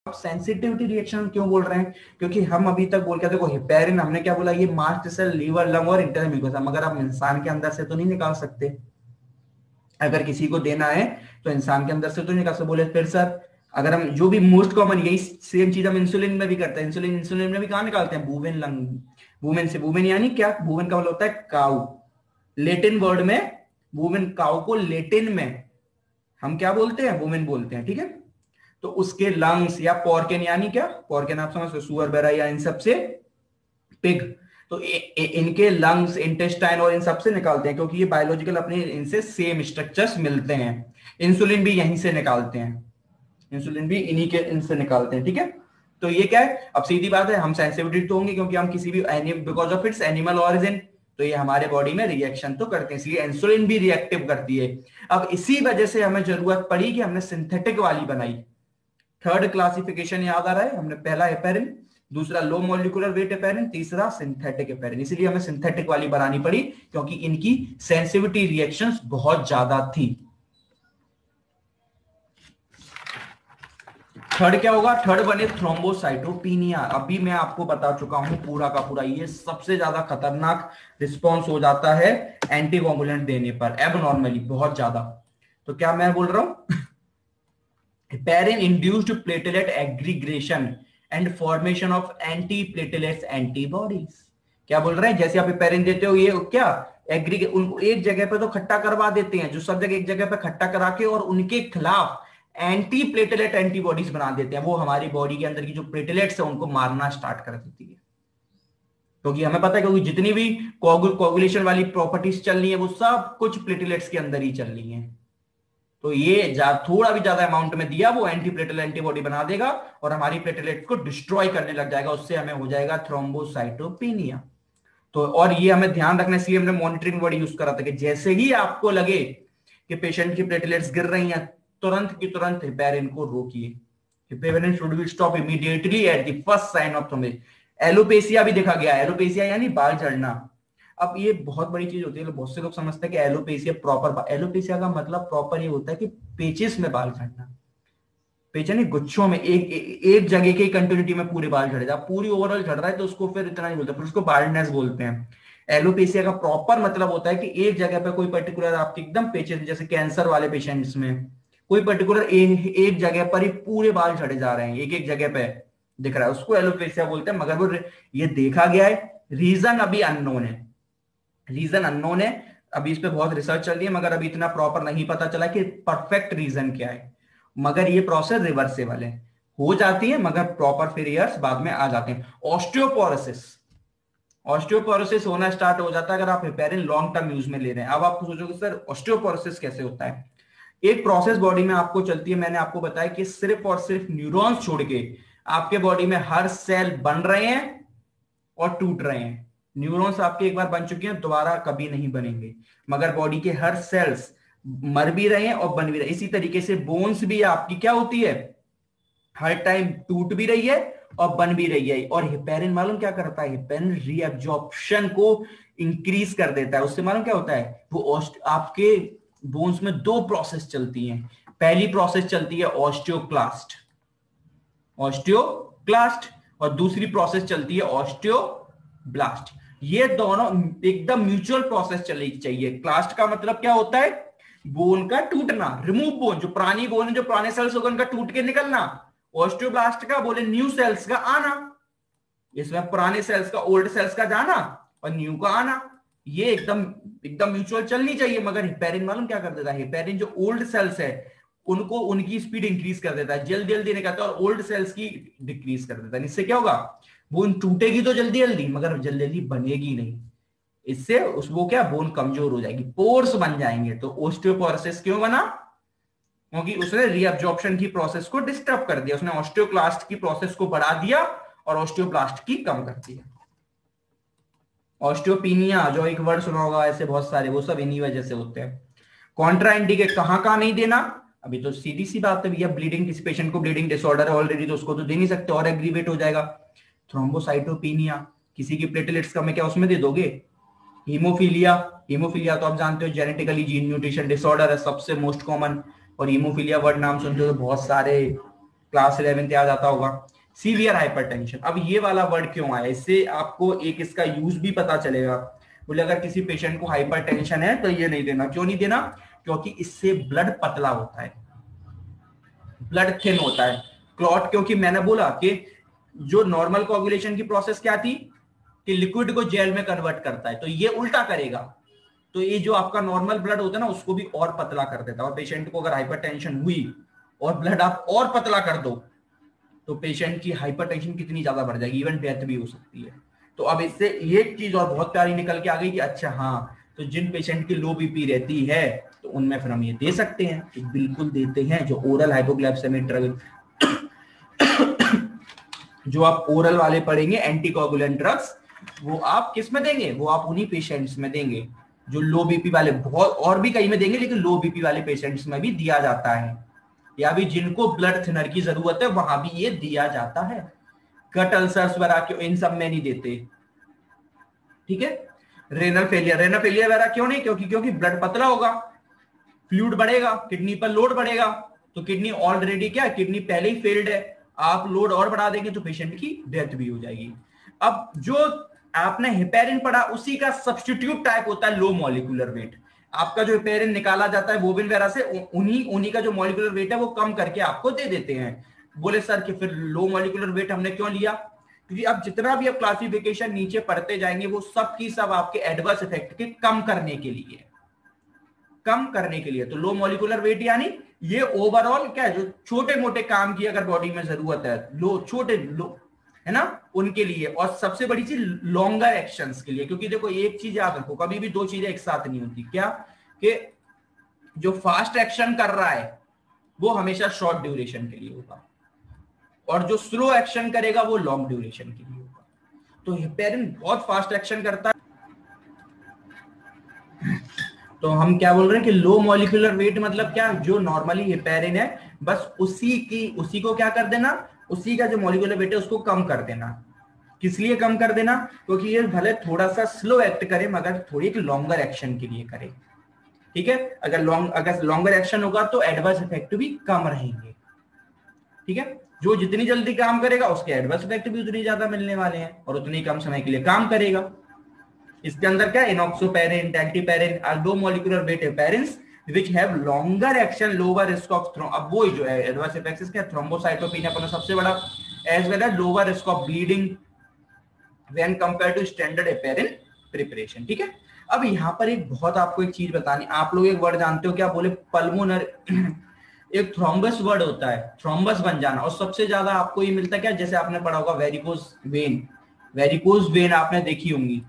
Sensitivity reaction क्यों बोल रहे हैं? क्योंकि हम अभी तक बोल के देखो हेपेरिन हमने क्या बोला, ये मास्ट सेल, लीवर, लंग और इंटरनल म्यूकोसा, मगर आप इंसान के अंदर से तो नहीं निकाल सकते। अगर किसी को देना है तो इंसान के अंदर से तो निकाल सकते। बोले फिर सर अगर हम जो भी मोस्ट कॉमन यही सेम चीज हम इंसुलिन में भी करते हैं, इंसुलिन में भी कहां निकालते हैं? बूवेन लंग, बूवेन से। बूवेन यानी क्या? बूवेन का मतलब होता है काउ, लेटिन वर्ड में वुमेन, काउ को लेटिन में हम क्या बोलते हैं? वुमेन बोलते हैं, ठीक है। तो उसके लंग्स या पॉर्केन, यानी क्या पॉर्केन आप समझ, सुअर बेरा या इन सब से, पिग, तो इनके लंग्स, इंटेस्टाइन और इन सब से निकालते हैं, क्योंकि ये बायोलॉजिकल अपने इनसे सेम स्ट्रक्चर्स मिलते हैं। इंसुलिन भी यहीं से निकालते हैं, इंसुलिन भी इन्हीं के इनसे निकालते हैं, ठीक है। तो ये क्या है, अब सीधी बात है, हम सेंसिटिव तो होंगे क्योंकि हम किसी भी because of its animal origin, तो ये हमारे बॉडी में रिएक्शन तो करते हैं, इसलिए इंसुलिन भी रिएक्टिव करती है। अब इसी वजह से हमें जरूरत पड़ी कि हमने सिंथेटिक वाली बनाई। थर्ड क्लासिफिकेशन याद आ रहा है? हमने पहला हेपेरिन, दूसरा लो मॉलिक्यूलर वेट हेपेरिन, तीसरा सिंथेटिक हेपेरिन। इसलिए हमें सिंथेटिक वाली बनानी पड़ी क्योंकि इनकी सेंसिटिविटी रिएक्शंस बहुत ज्यादा थी। थर्ड क्या होगा? थर्ड बने थ्रोम्बोसाइटोपिनिया। अभी मैं आपको बता चुका हूं पूरा का पूरा, ये सबसे ज्यादा खतरनाक रिस्पॉन्स हो जाता है एंटीकोगुलेंट देने पर, एबनॉर्मली बहुत ज्यादा। तो क्या मैं बोल रहा हूं? Heparin induced platelet aggregation and formation of anti platelets antibodies. क्या बोल रहे हैं? जैसे आप हेपेरिन देते हो, ये क्या एग्रीगेट, उनको एक जगह पे तो खट्टा करवा देते हैं, जो सब जगह एक जगह पे खट्टा करा के और उनके खिलाफ एंटी प्लेटलेट एंटीबॉडीज बना देते हैं। वो हमारी बॉडी के अंदर की जो प्लेटलेट्स है उनको मारना स्टार्ट कर देती है, क्योंकि हमें पता है क्योंकि जितनी भी कोगुलेशन वाली प्रॉपर्टीज चल रही है वो सब कुछ प्लेटलेट्स के अंदर ही चल रही है। तो ये थोड़ा भी ज्यादा अमाउंट में दिया वो एंटी प्लेटलेट एंटीबॉडी बना देगा और हमारी प्लेटलेट्स को डिस्ट्रॉय करने लग जाएगा, उससे हमें हो जाएगा थ्रोम्बोसाइटोपिनिया। तो और ये हमें ध्यान रखना, इसलिए हमने मॉनिटरिंग वर्ड यूज करा था कि जैसे ही आपको लगे कि पेशेंट की प्लेटलेट्स गिर रही हैं, तुरंत की तुरंत हेपेरिन को रोकिए। Heparin should be stop immediately at the first sign of thrombosis. Alopecia भी देखा गया, एलोपेसिया यानी बाल झड़ना। अब ये बहुत बड़ी चीज होती है, बहुत से लोग समझते हैं कि एलोपेसिया प्रॉपर, एलोपेसिया का मतलब प्रॉपर ये होता है कि पेचिस में बाल झड़ना, पेच नहीं गुच्छों में, एक जगह के कंटिन्यूटी में पूरे बाल झड़ जाए, पूरी ओवरऑल झड़ रहा है तो उसको फिर इतना नहीं बोलते, फिर उसको बाल्डनेस बोलते हैं। एलोपेसिया का प्रॉपर मतलब होता है कि एक जगह पे कोई पर्टिकुलर आपके एकदम पेचेस, जैसे कैंसर वाले पेशेंट्स में कोई पर्टिकुलर एक जगह पर ही पूरे बाल झड़े जा रहे हैं, एक एक जगह पे दिख रहा है, उसको एलोपेसिया बोलते हैं। मगर वो ये देखा गया है, रीजन अभी अननोन है, रीजन अननोन है, अभी इस पे बहुत रिसर्च चल रही है, मगर अभी इतना प्रॉपर नहीं पता चला कि परफेक्ट रीजन क्या है। मगर ये प्रोसेस रिवर्सेबल है, हो जाती है, मगर प्रॉपर फिर ईयर्स बाद में आ जाते हैं। ऑस्टियोपोरोसिस, ऑस्टियोपोरोसिस होना स्टार्ट हो जाता है अगर आप हेपेरिन लॉन्ग टर्म यूज में ले रहे हैं। अब आप सोचोगे सर ऑस्टियोपोरोसिस कैसे होता है? एक प्रोसेस बॉडी में आपको चलती है, मैंने आपको बताया कि सिर्फ और सिर्फ न्यूरॉन्स छोड़ के आपके बॉडी में हर सेल बन रहे हैं और टूट रहे हैं। न्यूरॉन्स आपके एक बार बन चुके हैं, दोबारा कभी नहीं बनेंगे, मगर बॉडी के हर सेल्स मर भी रहे हैं और बन भी रहे हैं। इसी तरीके से बोन्स भी आपकी क्या होती है, हर टाइम टूट भी रही है और बन भी रही है। और हेपेरिन मालूम क्या करता है? हेपेरिन रीअब्जॉर्प्शन को इंक्रीज कर देता है। उससे मालूम क्या होता है? वो आपके बोन्स में दो प्रोसेस चलती हैं। पहली प्रोसेस चलती है ऑस्टियोक्लास्ट, ऑस्टियोक्लास्ट, और दूसरी प्रोसेस चलती है ऑस्टियोब्लास्ट। ये दोनों एकदम म्यूचुअल प्रोसेस चलनी चाहिए। क्लास्ट का मतलब क्या होता है? बोन का टूटना, रिमूव बोन, जो पुरानी बोन है, जो पुराने सेल्स होगा उनका टूट के निकलना। ऑस्टियोब्लास्ट का बोले न्यू सेल्स का आना, इसमें पुराने सेल्स का, ओल्ड सेल्स का जाना और न्यू का आना। ये एकदम एकदम म्यूचुअल चलनी चाहिए। मगर हेपेरिन मालूम क्या कर देता है? हेपेरिन जो ओल्ड सेल्स है उनको, उनकी स्पीड इंक्रीज कर देता है, जल्दी जल्दी निकलता है, और ओल्ड सेल्स की डिक्रीज कर देता है। इससे क्या होगा? बोन टूटेगी तो जल्दी जल्दी, मगर जल्दी जल्दी बनेगी नहीं। इससे वो क्या, बोन कमजोर हो जाएगी, पोर्स बन जाएंगे। तो ओस्टियोपोरोसिस क्यों बना? क्योंकि उसने रीअब्जॉर्प्शन की प्रोसेस को डिस्टर्ब कर दिया, उसने ऑस्टियोक्लास्ट की प्रोसेस को बढ़ा दिया और ऑस्टियोब्लास्ट की कम कर दिया। ऑस्टियोपिनिया, जो एक वर्ड सुना होगा, ऐसे बहुत सारे, वो सब इन्हीं वजह से होते हैं। कॉन्ट्रा इंडिकेट कहां कहां नहीं देना? अभी तो सीधी सी बात है भैया, ब्लीडिंग, किसी पेशेंट को ब्लीडिंग डिसऑर्डर है ऑलरेडी तो उसको तो दे नहीं सकते, और एग्रीवेट हो जाएगा। थ्रोम्बोसाइटोपिनिया, किसी की प्लेटलेट्स कम है क्या, उसमें दे दोगे? हीमोफीलिया, हीमोफीलिया तो आप जानते हो जेनेटिकली जीन म्यूटेशन डिसऑर्डर है, सबसे मोस्ट कॉमन। और हीमोफीलिया वर्ड नाम सुनते हो तो बहुत सारे क्लास 11 याद आता होगा। सीवियर हाइपरटेंशन, अब ये वाला वर्ड क्यों आया, इससे आपको एक इसका यूज भी पता चलेगा। बोले अगर किसी पेशेंट को हाइपरटेंशन है तो ये नहीं देना। क्यों नहीं देना? क्योंकि इससे ब्लड पतला होता है, ब्लड थिन होता है, क्लॉट। क्योंकि मैंने बोला कि जो नॉर्मल कोagulation की प्रोसेस क्या थी कि लिक्विड को जेल में कन्वर्ट करता है, तो ये उल्टा करेगा। तो ये जो आपका नॉर्मल ब्लड होता है ना उसको भी और पतला कर देता है। और पेशेंट को अगर हाइपरटेंशन हुई और ब्लड आप और पतला कर दो तो पेशेंट की हाइपरटेंशन कितनी ज्यादा बढ़ जाएगी, इवन डेथ भी हो सकती है। तो अब इससे एक चीज और बहुत प्यारी निकल के आ गई कि अच्छा हाँ, तो जिन पेशेंट की लो बीपी रहती है तो उनमें फिर हम ये दे सकते हैं, तो बिल्कुल देते हैं। जो ओरल हाइपोग्लाइसेमिक ड्रग, जो आप ओरल वाले पढ़ेंगे एंटीकोगुलेंट ड्रग्स, वो आप किस में देंगे? वो आप उन्हीं पेशेंट्स में देंगे जो लो बीपी वाले, बहुत और भी कई में देंगे लेकिन लो बीपी वाले पेशेंट्स में भी दिया जाता है, या भी जिनको ब्लड थिनर की जरूरत है वहां भी ये दिया जाता है। कट अल्सर्स वगैरह इन सब में नहीं देते, ठीक है। रेनल फेलियर वगैरह क्यों नहीं? क्योंकि ब्लड पतला होगा, फ्लूइड बढ़ेगा, किडनी पर लोड बढ़ेगा, तो किडनी ऑलरेडी क्या है, किडनी पहले ही फेल्ड है, आप लोड और बढ़ा देंगे तो पेशेंट की डेथ भी हो जाएगी। अब जो आपने हेपेरिन पढ़ा उसी का सब्स्टिट्यूट टाइप होता है लो मॉलिक्यूलर वेट। आपका जो हेपेरिन निकाला जाता है बोविन वगैरह से, उन्हीं का जो मॉलिक्यूलर वेट है वो कम करके आपको दे देते हैं। बोले सर कि फिर लो मॉलिक्यूलर वेट हमने क्यों लिया? क्योंकि अब जितना भी आप क्लासिफिकेशन नीचे पढ़ते जाएंगे वो सब की सब आपके एडवर्स इफेक्ट के कम करने के लिए, कम करने के लिए। तो लो मॉलिक्यूलर वेट यानी ये ओवरऑल क्या है, जो छोटे मोटे काम की अगर बॉडी में जरूरत है, छोटे है ना, उनके लिए। और सबसे बड़ी चीज लॉन्गर एक्शंस के लिए। क्योंकि देखो एक चीज याद रखो, कभी भी दो चीजें एक साथ नहीं होती। क्या? कि जो फास्ट एक्शन कर रहा है वो हमेशा शॉर्ट ड्यूरेशन के लिए होगा, और जो स्लो एक्शन करेगा वो लॉन्ग ड्यूरेशन के लिए होगा। तो हेपेरिन बहुत फास्ट एक्शन करता है। तो हम क्या बोल रहे हैं कि लो मॉलिक्यूलर वेट मतलब क्या? जो नॉर्मली हेपेरिन है बस उसी को क्या कर देना, उसी का जो मॉलिक्यूलर वेट है उसको कम कर देना। किस लिए कम कर देना? क्योंकि ये भले थोड़ा सा स्लो एक्ट करे मगर थोड़ी एक लॉन्गर एक्शन के लिए करे, ठीक है। अगर लॉन्गर एक्शन होगा तो एडवर्स इफेक्ट भी कम रहेंगे, ठीक है। जो जितनी जल्दी काम करेगा उसके एडवर्स इफेक्ट भी उतनी ज्यादा मिलने वाले हैं और उतनी कम समय के लिए काम करेगा। इसके अंदर क्या, enoxaparin, dalteparin are low molecular weight heparins which have longer action, lower risk of अब वो जो है एडवर्स इफेक्ट्स क्या, थ्रोम्बोसाइटोपेनिया अपना सबसे बड़ा, as well as lower risk of bleeding when compare to standard heparin preparation, ठीक है। अब यहाँ पर एक बहुत आपको एक चीज बतानी, आप लोग एक वर्ड जानते हो क्या? बोले पल्मोनर एक थ्रोम्बस वर्ड होता है, थ्रोम्बस बन जाना। और सबसे ज्यादा आपको ये मिलता है क्या? जैसे आपने पढ़ा होगा वेरिकोज वेन, वेरिकोज वेन आपने देखी होंगी,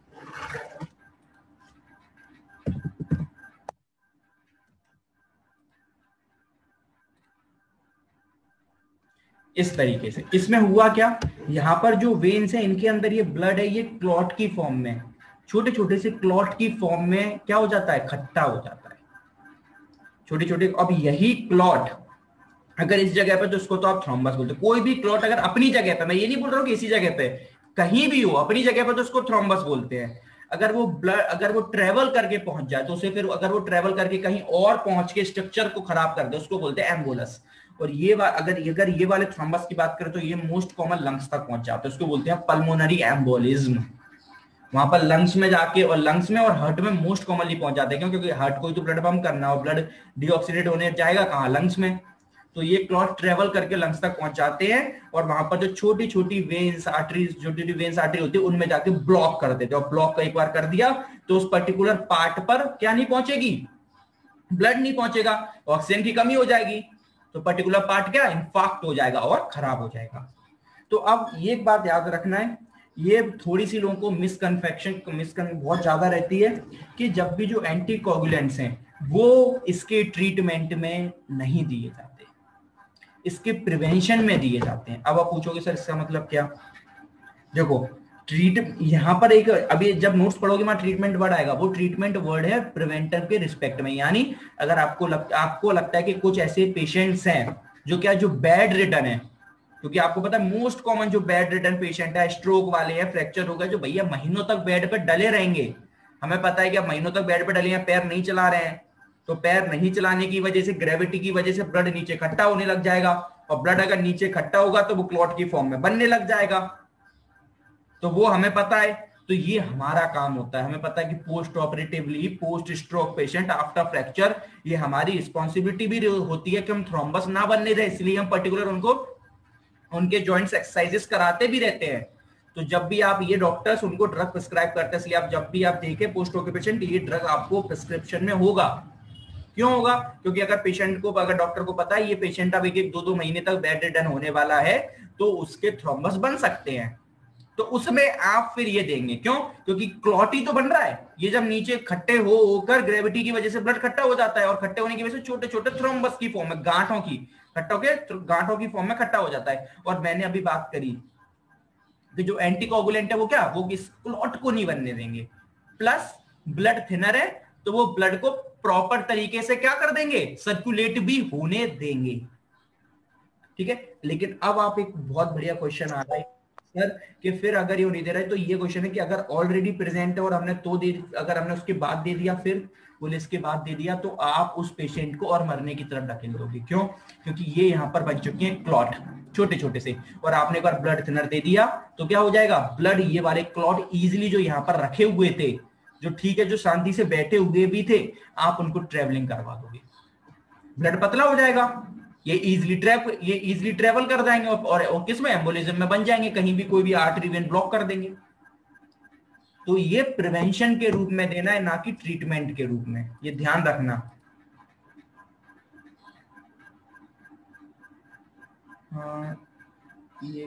इस तरीके से। इसमें हुआ क्या, यहाँ पर जो वेन्स है इनके अंदर ये ब्लड है, ये क्लॉट की फॉर्म में, छोटे छोटे से क्लॉट की फॉर्म में क्या हो जाता है, इकट्ठा हो जाता है, छोटे छोटे। अब यही क्लॉट अगर इस जगह पे, तो उसको तो आप थ्रोम्बस बोलते हो। कोई भी क्लॉट अगर अपनी जगह पे, मैं ये नहीं बोल रहा हूँ कि इसी जगह पे, कहीं भी हो अपनी जगह पे, तो उसको थ्रोम्बस बोलते हैं। अगर वो ट्रेवल करके पहुंच जाए तो उसे फिर, अगर वो ट्रेवल करके कहीं और पहुंच के स्ट्रक्चर को खराब कर दे, उसको बोलते हैं एम्बोलस। और अगर ये वाले थ्रोम्बस की बात करें तो ये मोस्ट कॉमन लंग्स तक पहुंच जाते हैं, उसको बोलते हैं पल्मोनरी एम्बोलिज्म। वहां पर लंग्स में जाके, और लंग्स में और हार्ट में मोस्ट कॉमनली पहुंच जाते हैं। क्यों? क्योंकि हार्ट को ही तो ब्लड पंप करना है, और ब्लड डीऑक्सीडेट होने जाएगा कहाँ, लंग्स में। तो ये क्लॉट ट्रेवल करके लंग्स तक पहुंच जाते हैं, और वहां पर जो छोटी छोटी वेन्स आर्टरीज, छोटी वेन्स आर्टरी होती है, उनमें जाके ब्लॉक कर देते हैं। और ब्लॉक एक बार कर दिया तो उस पर्टिकुलर पार्ट पर क्या नहीं पहुंचेगी, ब्लड नहीं पहुंचेगा, ऑक्सीजन की कमी हो जाएगी, तो पर्टिकुलर पार्ट क्या, इंफाक्ट हो जाएगा और खराब हो जाएगा। तो अब ये एक बात याद रखना है, ये थोड़ी सी लोगों को मिसकंफेक्शन बहुत ज्यादा रहती है कि जब भी जो एंटीकोगुलेंट्स हैं वो इसके ट्रीटमेंट में नहीं दिए जाते, इसके प्रिवेंशन में दिए जाते हैं। अब आप पूछोगे सर इसका मतलब क्या? देखो यहाँ पर एक, अभी जब नोट्स पढ़ोगे वहां ट्रीटमेंट वर्ड आएगा, वो ट्रीटमेंट वर्ड है प्रिवेंटर के रिस्पेक्ट में। यानी अगर आपको लगता है कि कुछ ऐसे पेशेंट्स हैं जो बेड रिडन है, क्योंकि आपको पता है मोस्ट कॉमन जो बेड रिडन पेशेंट है, स्ट्रोक वाले हैं, फ्रैक्चर होगा, जो भैया महीनों तक बेड पे डले रहेंगे। हमें पता है कि आप महीनों तक बेड पे डले हैं, पैर नहीं चला रहे हैं, तो पैर नहीं चलाने की वजह से, ग्रेविटी की वजह से ब्लड नीचे इकट्ठा होने लग जाएगा, और ब्लड अगर नीचे इकट्ठा होगा तो वो क्लॉट की फॉर्म में बनने लग जाएगा। तो वो हमें पता है। तो ये हमारा काम होता है, हमें पता है कि postoperatively post stroke patient after fracture, ये हमारी रिस्पॉन्सिबिलिटी भी होती है कि हम थ्रोम्बस ना बनने दें, इसलिए हम पर्टिकुलर उनको उनके जॉइंट्स एक्सरसाइजेस कराते भी रहते हैं। तो जब भी आप ये डॉक्टर्स उनको ड्रग प्रिस्क्राइब करते हैं, इसलिए आप जब भी आप देखें पोस्ट ऑपरेटिव पेशेंट, ये ड्रग आपको प्रिस्क्रिप्शन में होगा। क्यों होगा? क्योंकि अगर पेशेंट को, अगर डॉक्टर को पता है ये पेशेंट अब 1-2 महीने तक बेड रिडन होने वाला है, तो उसके थ्रोम्बस बन सकते हैं, तो उसमें आप फिर ये देंगे। क्यों? क्योंकि क्लॉट ही तो बन रहा है। ये जब नीचे खट्टे होकर ग्रेविटी की वजह से ब्लड खट्टा हो जाता है, और खट्टे होने की वजह से छोटे छोटे थ्रोम्बस की फॉर्म में, गांठों की फॉर्म में खट्टा हो जाता है। और मैंने अभी बात करी कि जो एंटीकोगुलेंट है वो क्या, वो इस क्लॉट को नहीं बनने देंगे। प्लस ब्लड थिनर है, तो वो ब्लड को प्रॉपर तरीके से क्या कर देंगे, सर्कुलेट भी होने देंगे। ठीक है। लेकिन अब आप एक बहुत बढ़िया क्वेश्चन आ रहा है सर कि फिर अगर ये नहीं दे रहा है, तो ये क्वेश्चन है कि अगर ऑलरेडी प्रेजेंट है और हमने तो दे, अगर हमने उसके बाद दे दिया, फिर बोले इसके बाद दे दिया, तो आप उस पेशेंट को और मरने की तरफ ढकेल दोगे। क्यों? क्योंकि ये यहाँ पर बन चुके हैं क्लॉट छोटे छोटे से, और आपने एक बार ब्लड थिनर दे दिया तो क्या हो जाएगा, ब्लड, ये वाले क्लॉट इजिली जो यहाँ पर रखे हुए थे, जो ठीक है, जो शांति से बैठे हुए भी थे, आप उनको ट्रेवलिंग करवा दोगे, ब्लड पतला हो जाएगा, ये इजीली ट्रेवल कर जाएंगे, और किसमें, एम्बोलिज्म में बन जाएंगे, कहीं भी कोई भी आर्टरी वेन ब्लॉक कर देंगे। तो ये प्रिवेंशन के रूप में देना है, ना कि ट्रीटमेंट के रूप में, ये ध्यान रखना। ये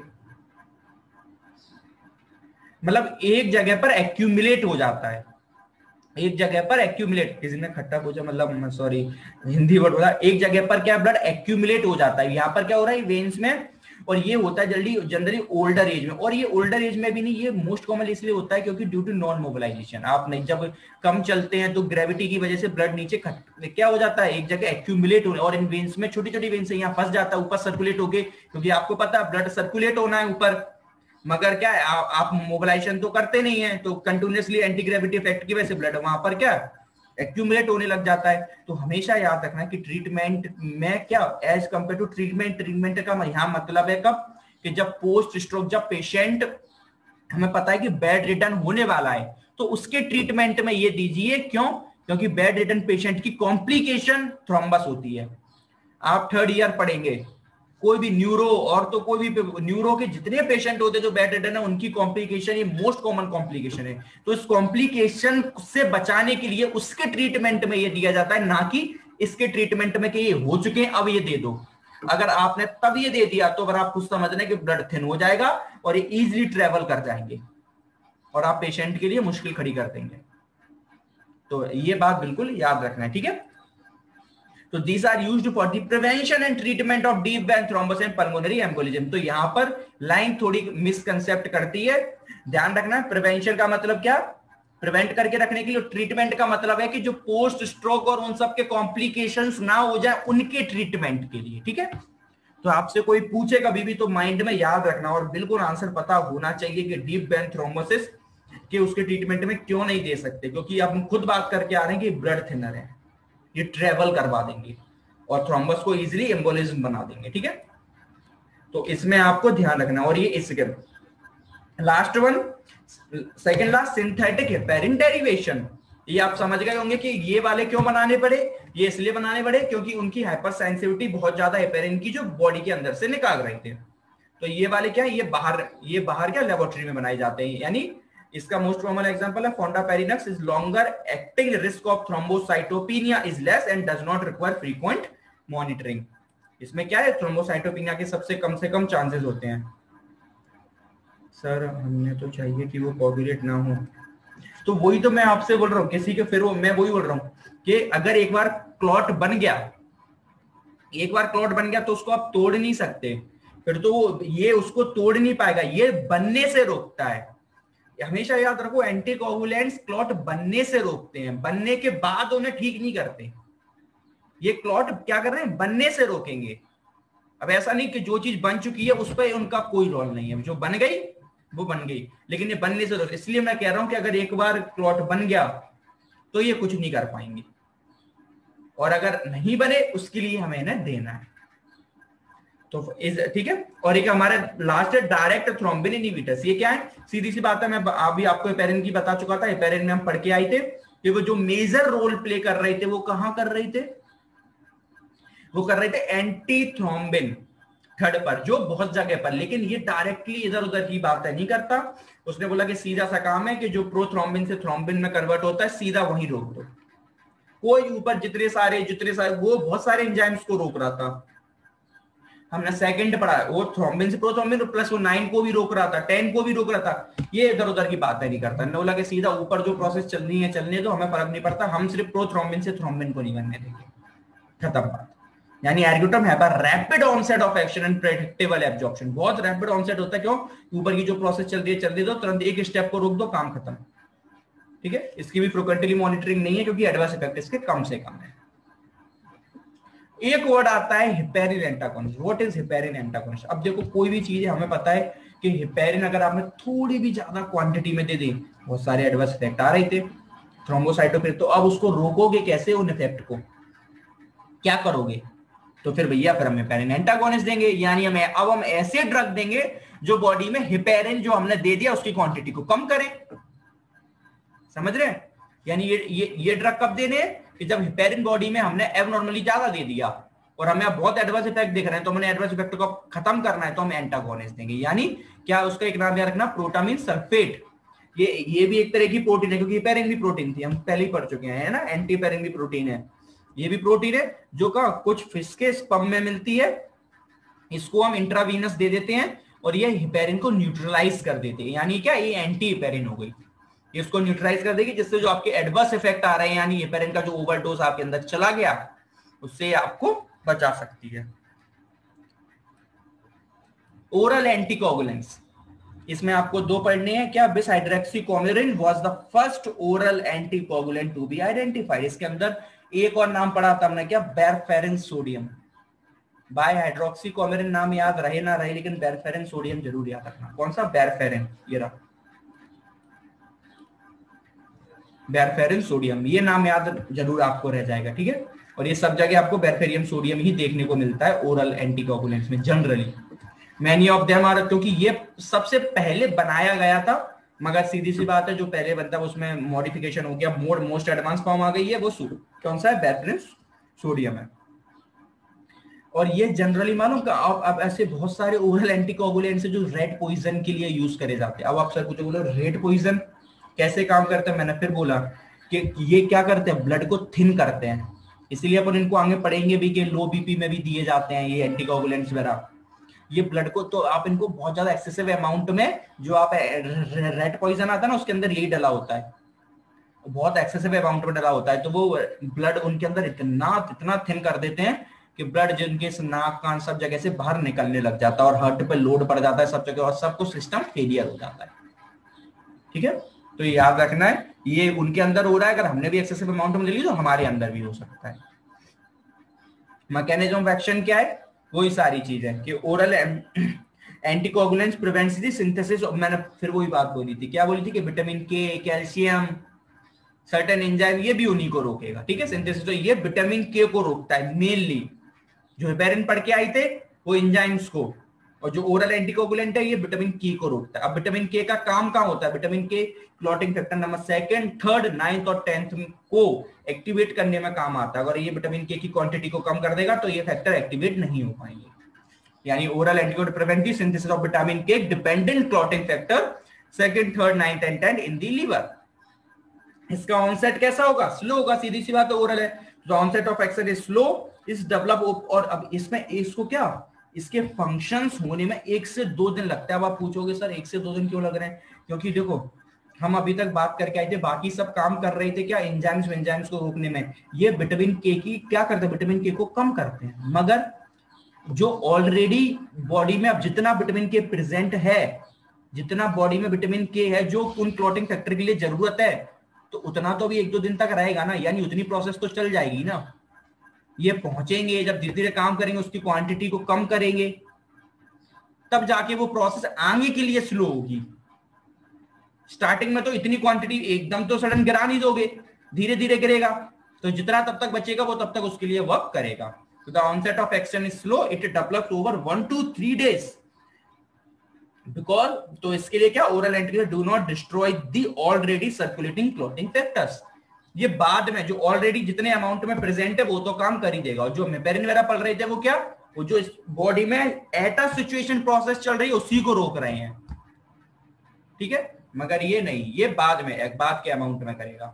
मतलब एक जगह पर एक्यूमुलेट हो जाता है, एक जगह पर एक्यूमुलेट, किसी ने खट्टा पूछा, मतलब सॉरी हिंदी वर्ड बोला, एक जगह पर क्या ब्लड एक्यूमुलेट हो जाता है। यहाँ पर क्या हो रहा है, वेन्स में, और ये होता है जनरली ओल्डर एज में। और ये ओल्डर एज में भी नहीं, ये मोस्ट कॉमन इसलिए होता है क्योंकि ड्यू टू नॉन मोबिलाइजेशन, आप नहीं, जब कम चलते हैं तो ग्रेविटी की वजह से ब्लड नीचे क्या हो जाता है, एक जगह एक्यूमुलेट होने, और इन वेन्स में छोटी छोटी वेन्स यहाँ फंस जाता है, ऊपर सर्कुलेट होके, क्योंकि आपको पता है ब्लड सर्कुलेट होना है ऊपर, मगर क्या है, आप मोबिलाइजेशन तो करते नहीं है, तो कंटिन्यूअसली एंटी ग्रेविटी इफेक्ट की वजह से ब्लड वहां पर क्या एक्यूमुलेट होने लग जाता है। तो हमेशा याद रखना कि ट्रीटमेंट में क्या, एज कंपेयर टू ट्रीटमेंट का यहाँ मतलब है कब, कि जब पोस्ट स्ट्रोक, जब पेशेंट हमें पता है कि बेड रिटर्न होने वाला है, तो उसके ट्रीटमेंट में ये दीजिए। क्यों? क्योंकि बेड रिटर्न पेशेंट की कॉम्प्लिकेशन थ्रोम्बस होती है। आप 3rd ईयर पढ़ेंगे, कोई भी न्यूरो, और तो कोई भी न्यूरो के जितने पेशेंट होते हैं जो बेड रिडन है, उनकी कॉम्प्लिकेशन ये मोस्ट कॉमन कॉम्प्लिकेशन है। तो इस कॉम्प्लिकेशन से बचाने के लिए उसके ट्रीटमेंट में ये दिया जाता है, ना कि इसके ट्रीटमेंट में कि ये हो चुके हैं अब ये दे दो। अगर आपने तब ये दे दिया तो अगर आप कुछ समझना कि ब्लड थिन हो जाएगा और ये इजिली ट्रेवल कर जाएंगे और आप पेशेंट के लिए मुश्किल खड़ी कर देंगे। तो ये बात बिल्कुल याद रखना है, ठीक है। तो these are used for the prevention and treatment of deep vein thrombus and pulmonary embolism। तो यहां पर लाइन थोड़ी मिसकंसेप्ट करती है, ध्यान रखना। प्रिवेंशन का मतलब क्या, प्रिवेंट करके रखने के लिए। ट्रीटमेंट का मतलब है कि जो पोस्ट स्ट्रोक और उन सब के कॉम्प्लिकेशंस ना हो जाए, उनके ट्रीटमेंट के लिए, ठीक है। तो आपसे कोई पूछे कभी भी तो माइंड में याद रखना और बिल्कुल आंसर पता होना चाहिए कि डीप वेन थ्रोम्बोसिस के उसके ट्रीटमेंट में क्यों नहीं दे सकते, क्योंकि आप खुद बात करके आ रहे हैं कि ब्लड थिनर है, ये ट्रेवल करवा देंगे और थ्रोम्बस को इजीली एम्बोलिज्म बना देंगे, ठीक है। तो इसमें आपको ध्यान रखना। और ये इसके last one, second last, synthetic heparin derivation. ये आप समझ गए होंगे कि ये वाले क्यों बनाने पड़े। ये इसलिए बनाने पड़े क्योंकि उनकी हाइपर सेंसिटिविटी बहुत ज्यादा हेपेरिन की जो बॉडी के अंदर से निकाल रहे थे। तो ये वाले क्या, ये बाहर क्या लेबोरेटरी में बनाए जाते हैं। यानी इसका मोस्ट कॉमन एग्जांपल है fondaparinux is longer acting, risk of thrombocytopenia is less and does not require frequent monitoring. इसमें क्या है, थ्रोम्बोसाइटोपिनिया के सबसे कम से कम चांसेस होते हैं। सर हमने तो चाहिए कि वो कोगुलेट ना हो, तो वही तो मैं आपसे बोल रहा हूँ किसी के, फिर वो मैं वही बोल रहा हूँ कि अगर एक बार क्लॉट बन गया, तो उसको आप तोड़ नहीं सकते, फिर तो वो ये उसको तोड़ नहीं पाएगा, ये बनने से रोकता है। हमेशा याद रखो, एंटीकोगुलेंट्स क्लॉट बनने से रोकते हैं, बनने के बाद उन्हें ठीक नहीं करते। ये क्लॉट क्या कर रहे हैं, बनने से रोकेंगे। अब ऐसा नहीं कि जो चीज बन चुकी है उस पर उनका कोई रोल नहीं है, जो बन गई वो बन गई, लेकिन ये बनने से रोक। इसलिए मैं कह रहा हूं कि अगर एक बार क्लॉट बन गया तो ये कुछ नहीं कर पाएंगे, और अगर नहीं बने उसके लिए हमें इन्हें देना है। तो ठीक है। और एक हमारा लास्ट है डायरेक्ट थ्रोम्बिन इनहिबिटर्स। ये क्या है? सीधी सी बात है, मैं अभी आपको हेपेरिन की बता चुका था, हेपेरिन में हम पढ़ के आए थे कि वो जो मेजर रोल प्ले कर रहे थे वो कहां कर रहे थे? वो कर रहे थे एंटी थ्रोम्बिन थर्ड पर, जो बहुत जगह पर, लेकिन ये डायरेक्टली इधर उधर की बात नहीं करता। उसने बोला कि सीधा सा काम है कि जो प्रोथ्रोम्बिन से थ्रोम्बिन में कन्वर्ट होता है सीधा वहीं रोक दो। कोई ऊपर जितने सारे वो बहुत सारे एंजाइम्स को रोक रहा था। हमने सेकंड पढ़ा, वो थ्रोम्बिन से प्रोथ्रोम्बिन प्लस वो 9 को भी रोक रहा था, 10 को भी रोक रहा था। ये इधर उधर की बातें नहीं करता। बोला कि सीधा ऊपर जो प्रोसेस चलनी है चलने दो, हमें फर्क नहीं पड़ता, हम सिर्फ प्रोथ्रोम्बिन से थ्रोम्बिन को नहीं बनने देंगे। खत्म बात। यानी एर्गोटम है rapid onset of action and predictable absorption. बहुत रैपिड ऑनसेट होता है। क्यों? ऊपर की जो प्रोसेस चल रही है चलने दो, तुरंत एक स्टेप को रोक दो, काम खत्म। ठीक है। इसकी भी फ्रीक्वेंटली मॉनिटरिंग नहीं है क्योंकि एडवर्स इफेक्ट इसके कम से कम है। एक वर्ड आता है heparin antagonist. What is heparin antagonist? अब देखो, कोई भी चीज है, हमें पता है कि हेपेरिन अगर आपने थोड़ी भी ज्यादा क्वांटिटी में दे दी, बहुत सारे एडवर्स इफेक्ट आ रहे थे थ्रोम्बोसाइटोपिन। तो अब उसको रोकोगे कैसे उन इफेक्ट को? क्या करोगे? तो फिर भैया फिर हम हेपेरिन एंटागोनिस्ट देंगे। यानी हम ऐसे ड्रग देंगे जो बॉडी में हेपेरिन जो हमने दे दिया उसकी क्वांटिटी को कम करें। समझ रहे हैं? यानी ये ड्रग कब देने हैं? कि जब हेपेरिन बॉडी में हमने एबनॉर्मली ज्यादा दे दिया और हमें बहुत एडवर्स इफेक्ट दिख रहे हैं, तो हमने एडवर्स इफेक्ट को खत्म करना है, तो हम एंटागोनिस्ट देंगे। यानी क्या? उसका एक नाम याद रखना, प्रोटामिन सल्फेट। ये भी एक तरह की प्रोटीन है, क्योंकि हेपेरिन भी प्रोटीन थी, हम पहले ही पढ़ चुके हैं ना। एंटी हेपेरिन भी प्रोटीन है, ये भी प्रोटीन है, जो का कुछ फिश के स्पर्म में मिलती है। इसको हम इंट्रावीनस दे देते हैं और ये हेपेरिन को न्यूट्रलाइज कर देते हैं। यानी क्या? ये एंटी हेपेरिन हो गई, इसको न्यूट्रलाइज कर देगी, जिससे जो आपके एडवर्स इफेक्ट आ रहे हैं, यानी हेपेरिन का जो ओवरडोज आपके अंदर चला गया, उससे आपको बचा सकती है। ओरल एंटीकोगुलेंट्स, इसमें आपको दो पढ़ने हैं। क्या? Bishydroxycoumarin was the first oral anticoagulant to be identified. इसके अंदर एक और नाम पढ़ा था हमने, क्या? बेरफेरिन सोडियम। बाय हाइड्रोक्सीकोमेरिन नाम याद रहे ना रहे, लेकिन बेरफेरिन सोडियम जरूर याद रखना। कौन सा? बेरफेरिन, ये रहा बेरफेरिन सोडियम, ये नाम याद जरूर आपको रह जाएगा। ठीक है। और ये सब जगह आपको बेरफेरियम सोडियम ही देखने को मिलता है ओरल एंटीकोगुलेंट्स में generally. Many of them are, क्योंकि ये सबसे पहले बनाया गया था, मगर सीधी सी बात है जो पहले बनता है उसमें मॉडिफिकेशन हो गया, मोस्ट एडवांस फॉर्म आ गई है, वो कौन सा है? बेरफेरिन सोडियम है। और ये जनरली मालूम का अब ऐसे बहुत सारे ओरल एंटीकोगुलेंट्स है जो रेड पॉइजन के लिए यूज करे जाते हैं। अब आप सर कुछ बोलो, रेड पॉइजन कैसे काम करता है? मैंने फिर बोला कि ये क्या करते हैं? ब्लड को थिन करते हैं। इसलिए अपन इनको आगे पढ़ेंगे भी कि लो बीपी में भी दिए जाते हैं ये एंटीकोगुलेंट्स वगैरह। ये ब्लड को, तो आप इनको बहुत ज्यादा एक्सेसिव अमाउंट में, जो आप रेड पॉइजन आता है ना, उसके अंदर यही डला होता है, बहुत एक्सेसिव अमाउंट में डला होता है। तो वो ब्लड उनके अंदर इतना थिन कर देते हैं कि ब्लड जिनके नाक कान सब जगह से बाहर निकलने लग जाता है और हार्ट पे लोड पड़ जाता है सब जगह, और सबको सिस्टम फेलियर हो जाता है। ठीक है। तो ये याद रखना है, ये उनके अंदर हो रहा है, अगर हमने भी एक्सेसिव अमाउंट में ले ली तो हमारे अंदर भी हो सकता है। मैकेनिज्म ऑफ एक्शन क्या है? वही सारी चीज है कि oral anticoagulants prevents the synthesis. मैंने फिर वही बात बोली थी, क्या बोली थी? कि विटामिन के, कैल्शियम, सर्टेन एंजाइम, ये भी उन्हीं को रोकेगा। ठीक है, सिंथेसिस। तो ये विटामिन के को रोकता है मेनली। जो हेपेरिन पढ़ के आए थे वो एंजाइम्स को, और जो ओरल एंटीकोगुलेंट है ये विटामिन के को रोकता है। अब विटामिन के का काम कहां होता है? विटामिन के क्लॉटिंग फैक्टर नंबर 2, 3, 9 और 10 को एक्टिवेट करने में काम आता है। अगर ये विटामिन के की क्वांटिटी को कम कर देगा तो ये फैक्टर एक्टिवेट नहीं हो पाएंगे। यानी oral anticoagulant prevent the synthesis of vitamin K dependent clotting factor 2, 3, 9 and 10 in the liver. इसका ऑनसेट कैसा होगा? स्लो होगा, सीधी सी बात है, ओरल है तो onset of action is slow, is develop. और अब इसमें इसको क्या, इसके फंक्शंस होने में 1 से 2 दिन लगता है। अब आप पूछोगे सर 1 से 2 दिन क्यों लग रहे हैं? क्योंकि देखो, हम अभी तक बात करके आए थे, बाकी सब काम कर रहे थे क्या? एंजाइम्स को रोकने में। ये विटामिन के की क्या करते हैं? विटामिन के को कम करते हैं। मगर जो ऑलरेडी बॉडी में अब जितना विटामिन के प्रेजेंट है, जितना बॉडी में विटामिन के है जो उन क्लॉटिंग फैक्टर के लिए जरूरत है, तो उतना तो भी 1-2 दिन तक रहेगा ना, यानी उतनी प्रोसेस तो चल जाएगी ना। ये पहुंचेंगे, जब धीरे धीरे काम करेंगे, उसकी क्वांटिटी को कम करेंगे, तब जाके वो प्रोसेस आगे के लिए स्लो होगी। स्टार्टिंग में तो इतनी क्वांटिटी एकदम तो सडन गिरा नहीं दोगे, धीरे धीरे गिरेगा, तो जितना तब तक बचेगा वो तब तक उसके लिए वर्क करेगा। So the onset of action is slow. It develops over 1 to 3 days. Because तो इसके लिए क्या oral antidote do not destroy the already circulating clotting factors. ये बाद में जो ऑलरेडी जितने अमाउंट में प्रेजेंट है वो तो काम कर ही देगा. और जो मेपेरिन वगैरह पढ़ रहे थे वो क्या, वो जो इस बॉडी में एटा सिचुएशन प्रोसेस चल रही है उसी को रोक रहे हैं. ठीक है, मगर ये नहीं, ये बाद में एक बाद के अमाउंट में करेगा.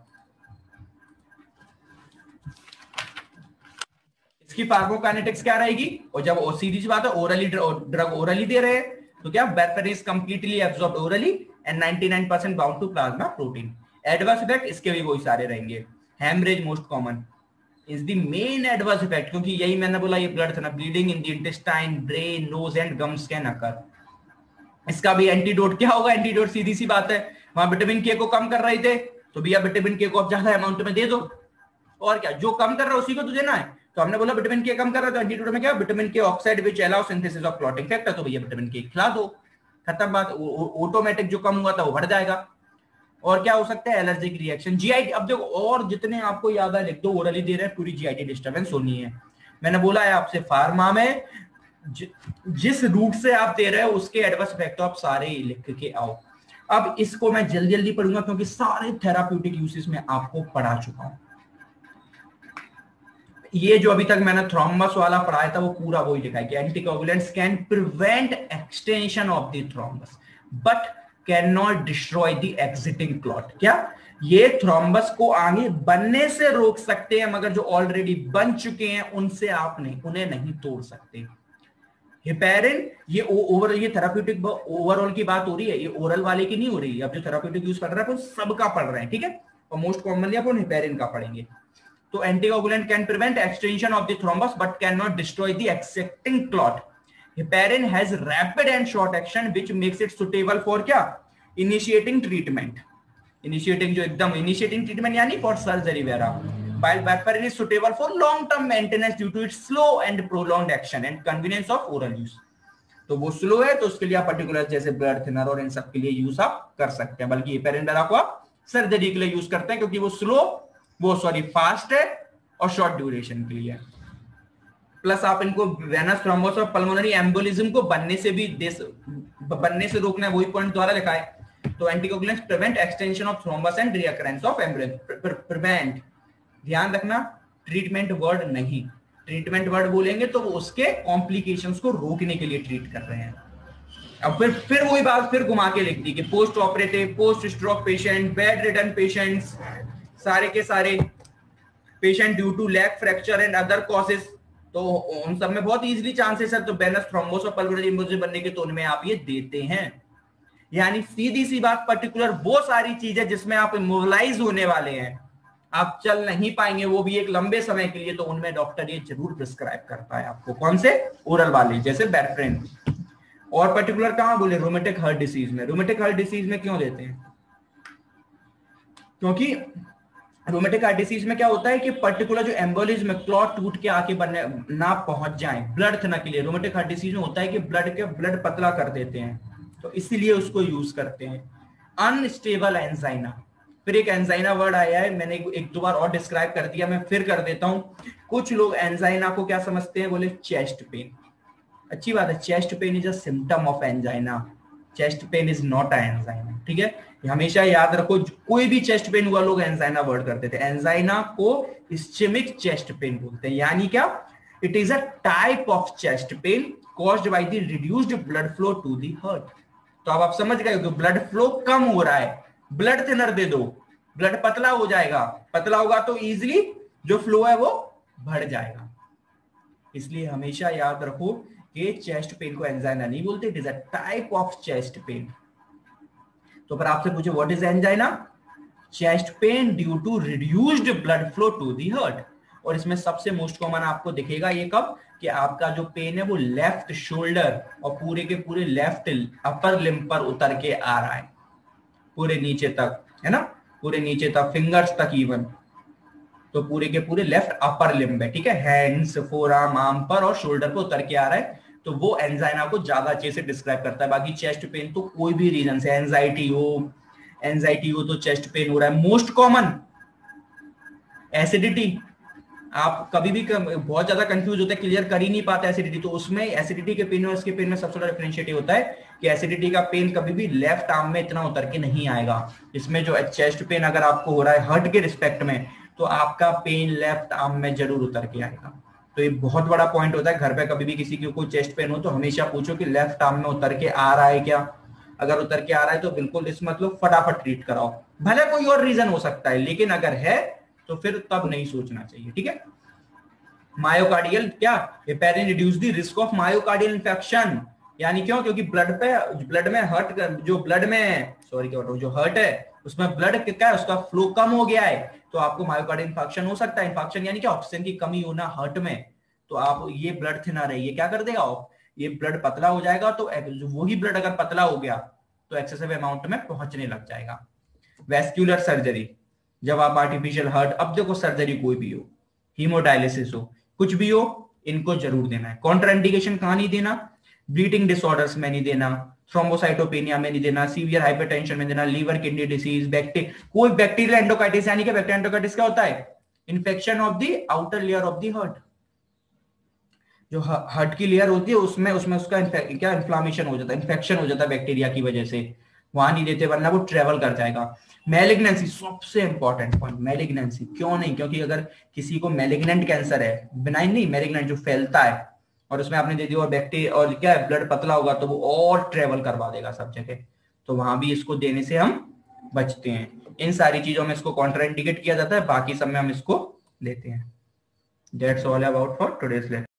इसकी फार्माकोकाइनेटिक्स क्या रहेगी, और जब सीधी सी बात है ओरली ड्रग ओरली दे रहे हैं तो क्या warfarin is completely absorbed orally and 99% bound to plasma protein. Adverse effect इसके भी वही सारे रहेंगे. Haemorrhage most common is the main adverse effect, क्योंकि यही मैंने बोला ये ब्लड था ना, bleeding in the intestine, brain, nose and gums can occur. इसका भी एंटीडोट क्या होगा, एंटीडोट सीधी सी बात है, वहां विटामिन के को कम कर रहे थे तो भैया विटामिन के को अब ज्यादा अमाउंट में दे दो. और क्या, जो कम कर रहा है उसी को तो देना है. तो हमने बोला विटामिन के कम कर रहा है तो एंटीडोट में क्या, vitamin K oxide which allow synthesis of clotting factor, तो भैया विटामिन के खिला दो, खत्म बात. ऑटोमेटिक जो कम हुआ था वो बढ़ जाएगा. और क्या हो सकता है, एलर्जिक रिएक्शन, जीआईटी. अब देखो और जितने आपको याद है लिख दो, ओरली दे रहे हैं, पूरी जीआईटी डिस्टर्बेंस होनी है. मैंने बोला है आपसे फार्मा में जिस रूट से आप दे रहे हो उसके एडवर्स इफेक्ट आप सारे लिख के आओ. अब इसको मैं जल्दी जल्दी पढ़ूंगा क्योंकि सारे थेराप्यूटिक यूसेस में आपको पढ़ा चुका हूं. ये जो अभी तक मैंने थ्रोम्बस वाला पढ़ाया था वो पूरा वही लिखा है कि anticoagulants can prevent extension of the thrombus but can not destroy the existing clot. क्या, ये थ्रोम्बस को आगे बनने से रोक सकते हैं मगर जो ऑलरेडी बन चुके हैं उनसे आप नहीं, उन्हें नहीं तोड़ सकते. हेपेरिन ये ओवरऑल, ये थेराप्यूटिक ओवरऑल की बात हो रही है, ये ओरल वाले की नहीं हो रही. अब जो थेराप्यूटिक यूज कर रहा है वो सबका पढ़ रहे हैं. ठीक है, और मोस्ट कॉमनली अपन हेपेरिन का पढ़ेंगे. तो anticoagulant can prevent extension of the thrombus but can not destroy the existing clot. Heparin has rapid and short action which makes it suitable for क्या, इनिशिएटिंग ट्रीटमेंट. इनिशिएटिंग जो एकदम initiating treatment यानी for surgery वगैरह. while warfarin is suitable for long term maintenance due to its slow and prolonged action and convenience of oral use. तो वो slow है तो उसके लिए आप पर्टिकुलर जैसे ब्लड थिनर और इन सब के लिए यूज आप कर सकते हैं. बल्कि हेपेरिन को आप सर्जरी के लिए यूज करते हैं क्योंकि वो स्लो, वो सॉरी फास्ट है और शॉर्ट ड्यूरेशन के लिए. प्लस आप इनको वेनस थ्रोम्बोसिस और पल्मोनरी एम्बोलिज्म को बनने से रोकना है, वही पॉइंट द्वारा लिखा है. तो anticoagulants prevent extension of thrombus and recurrence of embolism. Prevent, ध्यान रखना, ट्रीटमेंट वर्ड नहीं. ट्रीटमेंट वर्ड बोलेंगे तो वो उसके कॉम्प्लिकेशंस को रोकने के लिए ट्रीट कर रहे हैं. अब फिर वही बात फिर घुमा के लिख दी कि postoperative, post stroke patient, bedridden patients, सारे के सारे patient due to leg fracture and other causes, तो उन सब में बहुत इजीली चांसेस है. तो वेनस थ्रोम्बोसिस और पल्मोनरी एम्बोलिज्म बनने के तो उनमें आप ये देते हैं. यानी सीधी सी बात, पर्टिकुलर वो सारी चीजें जिसमें आप इमोबिलाइज होने वाले हैं, आप चल नहीं पाएंगे वो भी एक लंबे समय के लिए, तो उनमें डॉक्टर ये जरूर प्रिस्क्राइब करता है आपको. कौन से, ओरल वाले जैसे वारफरिन. और पर्टिकुलर कहां बोले, रोमेटिक हार्ट डिसीज में. रोमेटिक हार्ट डिसीज में क्यों देते हैं, क्योंकि रोमेटिक हार्ट डिसीज में क्या होता है कि पर्टिकुलर जो एम्बोलिज्म क्लॉट टूट के आके बनने ना पहुंच जाए ब्लड थिनर के लिए. रोमेटिक हार्ट डिसीज में होता है कि ब्लड पतला कर देते हैं, तो इसीलिए उसको यूज करते हैं. अनस्टेबल एंजाइना, फिर एक एंजाइना वर्ड आया है, मैंने एक दो बार और डिस्क्राइब कर दिया, मैं फिर कर देता हूं. कुछ लोग एंजाइना को क्या समझते हैं, बोले चेस्ट पेन. अच्छी बात है, chest pain is a symptom of angina, chest pain is not a angina. ठीक है, हमेशा याद रखो, कोई भी चेस्ट पेन हुआ लोग एंजाइना वर्ड करते थे. एंजाइना को इस्चेमिक चेस्ट पेन बोलते हैं. यानी क्या, it is a type of chest pain caused by the reduced blood flow to the heart. तो अब आप समझ गए कि ब्लड फ्लो कम हो रहा है, ब्लड थिनर दे दो, ब्लड पतला हो जाएगा, पतला होगा तो इजीली जो फ्लो है वो बढ़ जाएगा. इसलिए हमेशा याद रखो कि चेस्ट पेन को एंजाइना नहीं बोलते, it is a type of chest pain. तो पर आपसे पूछे what is angina, chest pain due to reduced blood flow to the heart. और इसमें सबसे मोस्ट कॉमन आपको दिखेगा ये कब, कि आपका जो पेन है वो लेफ्ट शोल्डर और पूरे के पूरे लेफ्ट अपर लिम्ब पर उतर के आ रहा है, पूरे नीचे तक, है ना, पूरे नीचे तक, फिंगर्स तक इवन. तो पूरे के पूरे लेफ्ट अपर लिम्ब है. ठीक है, हैंड्स, फोरआर्म, आर्म पर और शोल्डर पर उतर के आ रहा है, तो वो एंजाइना को ज्यादा अच्छे से डिस्क्राइब करता है. बाकी चेस्ट पेन तो कोई भी रीजन से, एंजाइटी हो तो चेस्ट पेन हो रहा है. मोस्ट कॉमन एसिडिटी, आप कभी भी बहुत ज्यादा कंफ्यूज होते हैं, क्लियर कर ही नहीं पाते एसिडिटी, तो उसमें एसिडिटी के पेन और इसके पेन में सबसे बड़ा डिफरेंशिएट होता है कि एसिडिटी का पेन कभी भी लेफ्ट आर्म में इतना उतर के नहीं आएगा। इसमें जो चेस्ट पेन अगर आपको हो रहा है हार्ट के रिस्पेक्ट में, तो आपका पेन लेफ्ट आर्म में जरूर उतर के आएगा। तो ये बहुत बड़ा पॉइंट होता है। घर पे कभी भी किसी की कोई चेस्ट पेन हो तो हमेशा पूछो कि लेफ्ट आर्म में उतर के आ रहा है क्या। अगर उतर के आ रहा है तो बिल्कुल इस मतलब फटाफट ट्रीट कराओ। भले कोई और रीजन हो सकता है, लेकिन अगर है तो फिर तब नहीं सोचना चाहिए, ठीक है। मायोकार्डियल क्या, heparin reduce the risk of myocardial infection. यानी क्यों, क्योंकि ब्लड में हर्ट, जो ब्लड में सॉरी क्या बताऊं, जो हर्ट है उसमें ब्लड क्या है, उसका फ्लो कम हो गया है, तो आपको मायोकार्डियल इन्फेक्शन हो सकता है। इन्फेक्शन यानी क्या, ऑक्सीजन की कमी होना हर्ट में। तो आप ये ब्लड थिनर है, ये क्या कर देगा, ये ब्लड पतला हो जाएगा। तो वही ब्लड अगर पतला हो गया तो एक्सेसिव अमाउंट में पहुंचने लग जाएगा। वेस्क्यूलर सर्जरी, जब आप आर्टिफिशियल हार्ट, अब देखो सर्जरी कोई भी हो, हीमोडायलिसिस हो, कुछ भी हो, इनको जरूर देना है। कॉन्ट्राइंडिकेशन कहां नहीं देना, ब्लीडिंग डिसऑर्डर्स में नहीं देना, थ्रोम्बोसाइटोपेनिया में नहीं देना, सीवियर हाइपरटेंशन में देना, लीवर किडनी डिसीज, कोई बैक्टीरियल एंडोकाइटिस। यानी कि बैक्टीरियल एंडोकाइटिस क्या होता है, infection of the outer layer of the heart. जो हार्ट की लेयर होती है उसमें उसमें उसका क्या इन्फ्लामेशन हो जाता है, इन्फेक्शन हो जाता है बैक्टीरिया की वजह से, वहां नहीं देते वरना वो ट्रेवल कर जाएगा। मैलिग्नेंसी सबसे इंपॉर्टेंट पॉइंट, मैलिग्नेंसी क्यों नहीं, क्योंकि अगर किसी को मैलिग्नेंट कैंसर है, बिनाइन नहीं, मैलिग्नेंट जो फैलता है, और उसमें आपने दे दिया और बैक्टीरिया और क्या है ब्लड पतला होगा तो वो और ट्रेवल करवा देगा सब जगह, तो वहां भी इसको देने से हम बचते हैं। इन सारी चीजों में इसको कॉन्ट्राइंडिकेट किया जाता है, बाकी सब में हम इसको लेते हैं। That's all about for today's lecture.